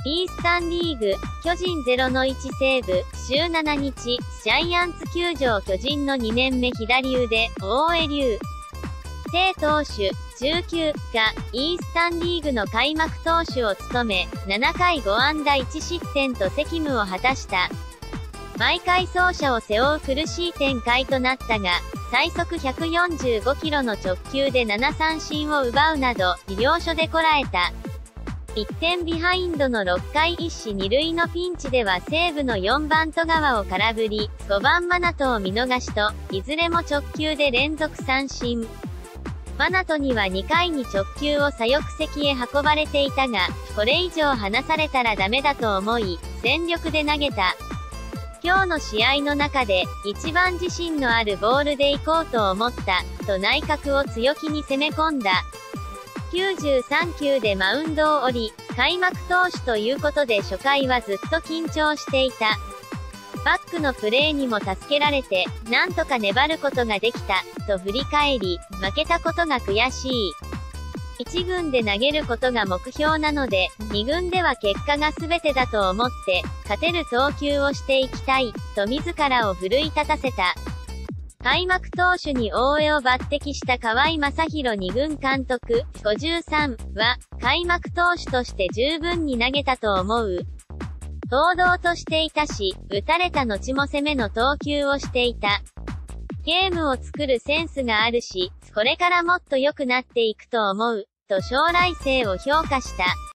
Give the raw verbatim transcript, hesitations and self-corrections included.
イースタンリーグ、巨人 ゼロのいち 西武、しゅうしちにち、ジャイアンツ球場巨人のにねんめ左腕、大江龍。正投手、じゅうきゅうが、イースタンリーグの開幕投手を務め、ななかいごあんだいちしってんと責務を果たした。毎回走者を背負う苦しい展開となったが、最速ひゃくよんじゅうごキロの直球でななさんしんを奪うなど、要所でこらえた。いってんビハインドのろっかい一死二塁のピンチでは西武のよんばん戸川を空振り、ごばんマナトを見逃しと、いずれも直球で連続三振。マナトにはにかいに直球を左翼席へ運ばれていたが、これ以上離されたらダメだと思い、全力で投げた。今日の試合の中で、一番自信のあるボールで行こうと思った、と内角を強気に攻め込んだ。きゅうじゅうさんきゅうでマウンドを降り、開幕投手ということで初回はずっと緊張していた。バックのプレーにも助けられて、なんとか粘ることができた、と振り返り、負けたことが悔しい。一軍で投げることが目標なので、二軍では結果が全てだと思って、勝てる投球をしていきたい、と自らを奮い立たせた。開幕投手に大江を抜擢した河合正宏二軍監督、ごじゅうさんは、開幕投手として十分に投げたと思う。堂々としていたし、打たれた後も攻めの投球をしていた。ゲームを作るセンスがあるし、これからもっと良くなっていくと思う、と将来性を評価した。